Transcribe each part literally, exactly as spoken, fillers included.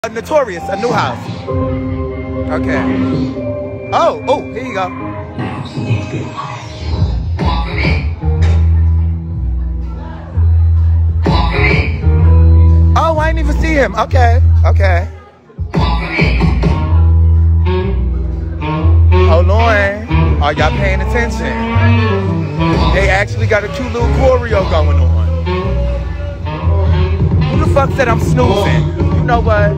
Notorious, a new house. Okay. Oh, oh, here you go. Oh, I didn't even see him. Okay, okay. Hold on. Are y'all paying attention? They actually got a cute little choreo going on. Who the fuck said I'm snoozing? You know what?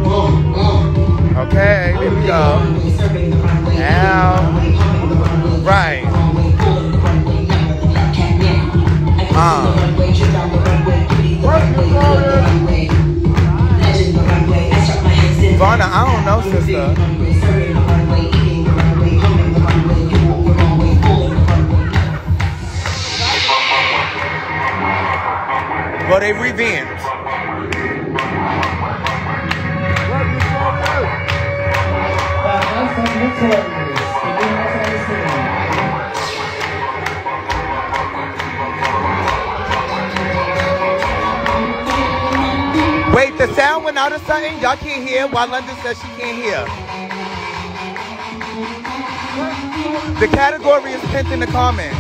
Okay, here we go. Now, right. Uh. Varna, I don't know, sister. Well, they revamped. Wait, the sound went out or something? Y'all can't hear while London says she can't hear. The category is pinned in the comments.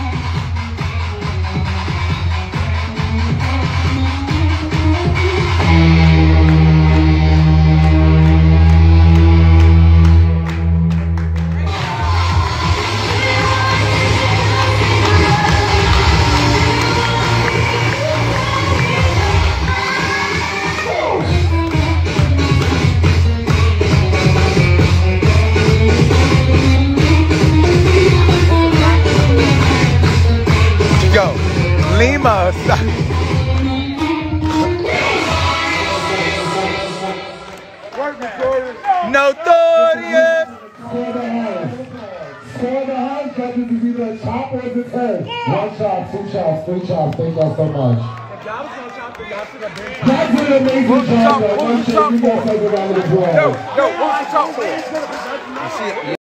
Yo, Lima, Notorious. For the house, judges is either a chop or a turn. One chop, two chops, three chops. Thank y'all so much. That's an amazing job. One shot, you guys take a round of applause. No, no, what's the chop for?